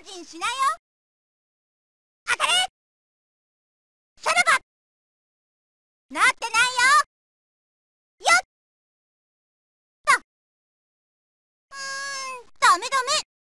心しないよ。当たれ。さらば。なってないよ。よっと。ダメダメ。